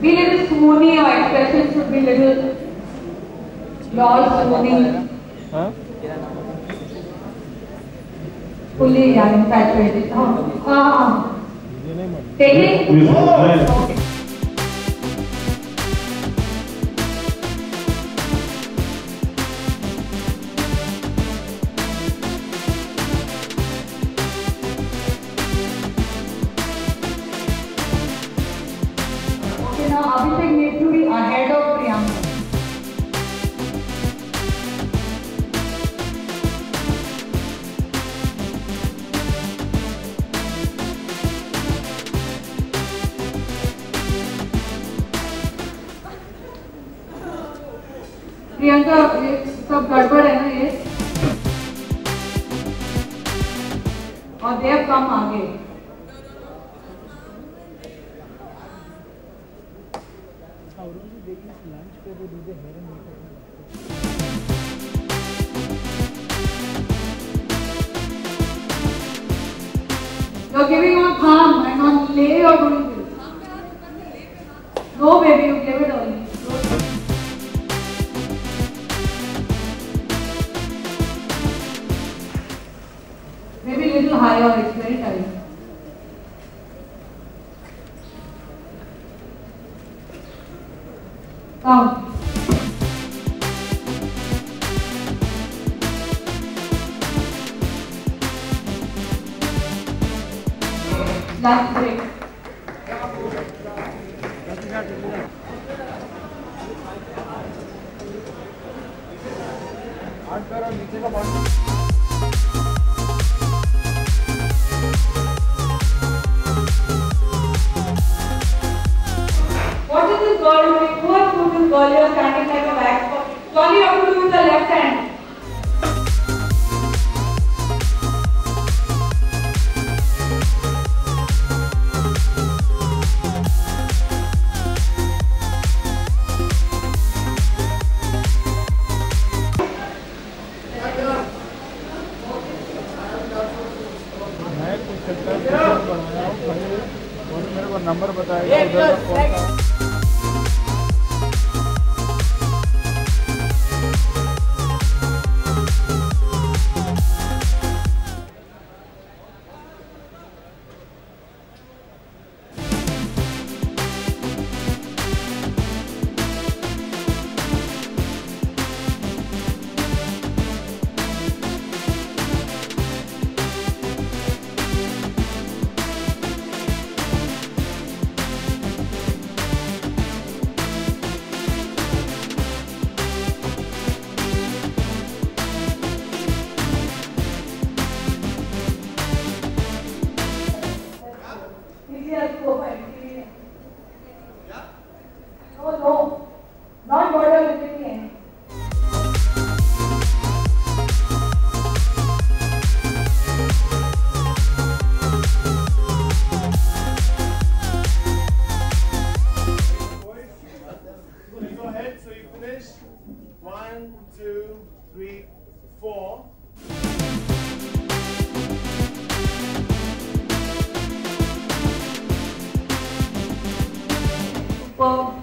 Be little swoony, or expressions should be little lol swooning. Huh? Fully infatuated. Taking? Okay. Now Abhishek needs to be ahead of Priyanka. Priyanka ये सब गड़बड़ है ना ये और देव कम आगे You're giving on calm and on lay you're doing this. No baby, you gave it early. Maybe a little higher, it's very tight. Count. Last break. What is this girl doing? Who has put this girl here standing like a wax? Surely you have to do with the left hand. Number बताएगा उधर का कौन सा No, not border between the end. Go ahead, so you finish. 1, 2, 3, 4. Well,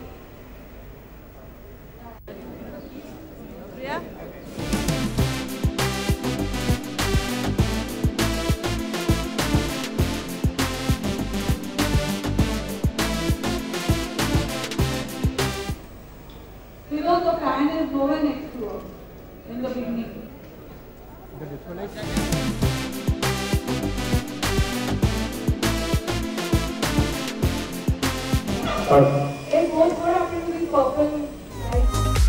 Yeah. because the fan is nowhere next to her in the beginning. It goes for after doing purple, right?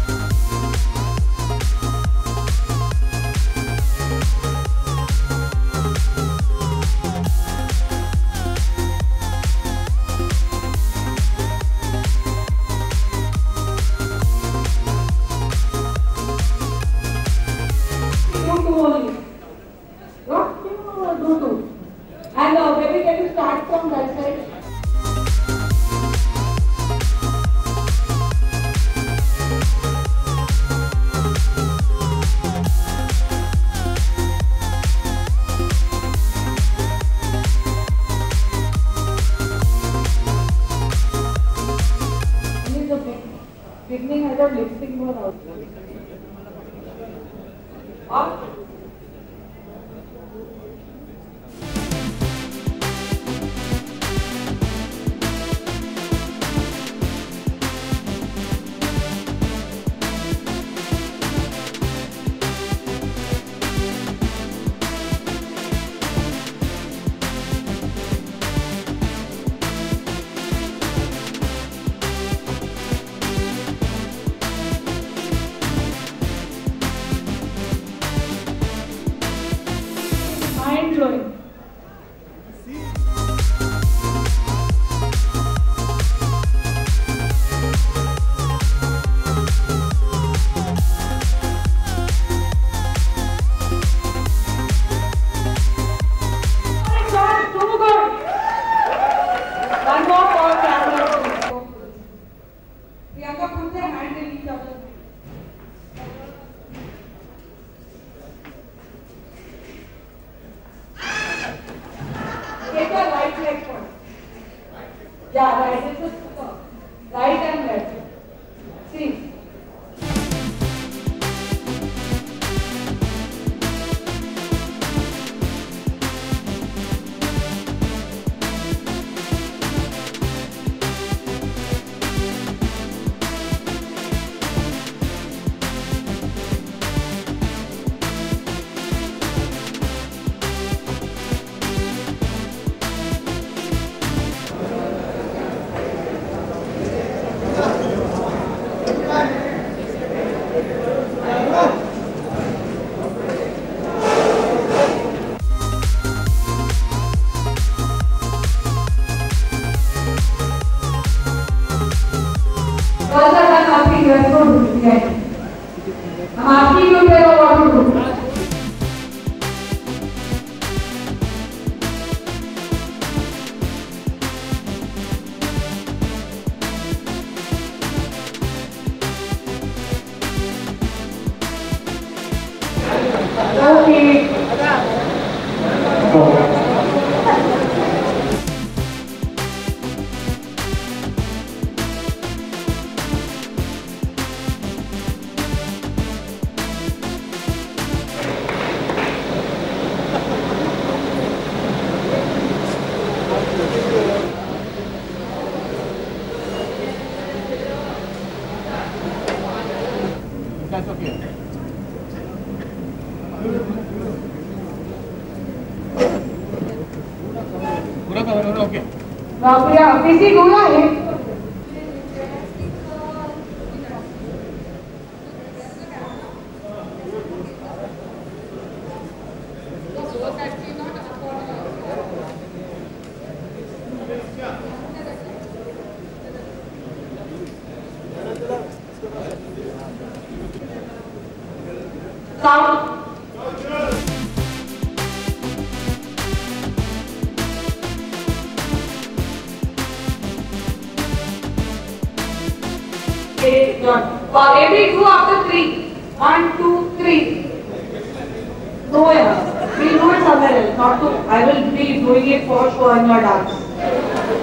Only. What? Do. And baby, can you start from that side? जब lipstick बहुत out और mind blowing. Too good. One more for camera. Priyanka, put their hand in each other's hand. Take your right leg first. Yeah, right. It's a right and left. See. I'm asking you to tell what to do. Okay. That's okay. पूरा cover हो रहा okay Priya, busy go ahead. Sound. Okay, done. Maybe do after 3. 1, 2, 3. No, yeah. We'll do it somewhere else. Not to. I will be doing it for sure in your dance.